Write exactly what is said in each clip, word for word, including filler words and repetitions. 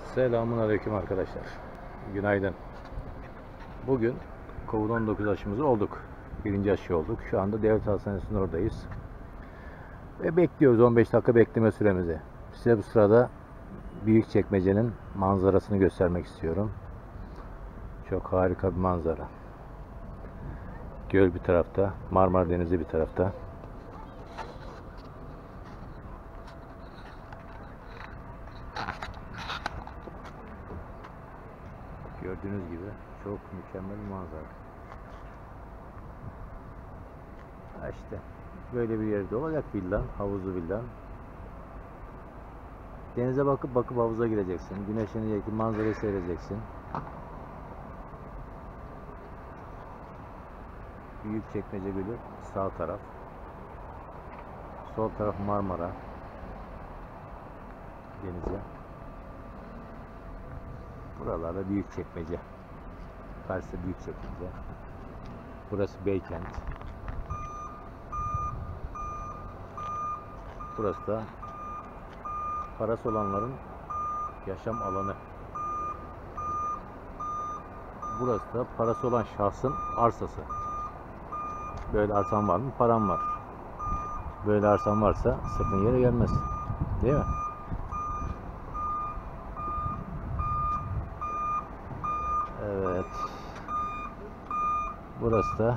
Selamünaleyküm arkadaşlar. Günaydın. Bugün Covid on dokuz aşımızı olduk. Birinci aşı olduk. Şu anda devlet hastanesinin oradayız. Ve bekliyoruz on beş dakika bekleme süremizi. Size bu sırada Büyükçekmece'nin manzarasını göstermek istiyorum. Çok harika bir manzara. Göl bir tarafta, Marmara Denizi bir tarafta. Gördüğünüz gibi çok mükemmel bir manzara. Ha işte böyle bir yerde olacak villan, havuzlu villan. Denize bakıp bakıp havuza gireceksin. Güneşleneceksin, manzarayı seyredeceksin. Büyükçekmece Gölü sağ taraf. Sol taraf Marmara Denizi. Buralarda Büyükçekmece. Karşısı Büyükçekmece. Burası Beykent. Burası da parası olanların yaşam alanı. Burası da parası olan şahsın arsası. Böyle arsan var mı? Param var. Böyle arsan varsa sırtın yere gelmez. Değil mi? Evet. Burası da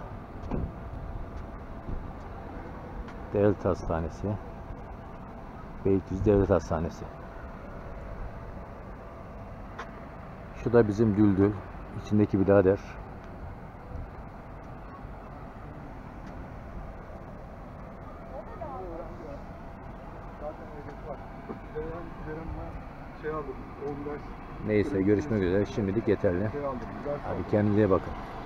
Devlet Hastanesi. Beylikdüzü Devlet Hastanesi. Şu da bizim Düldül. İçindeki birader. Neyse görüşmek üzere. Şimdilik yeterli. Hadi kendinize bakın.